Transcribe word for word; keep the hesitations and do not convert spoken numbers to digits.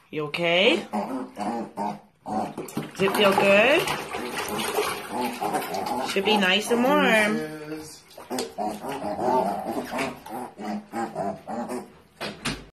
You okay? Does it feel good? Should be nice and warm.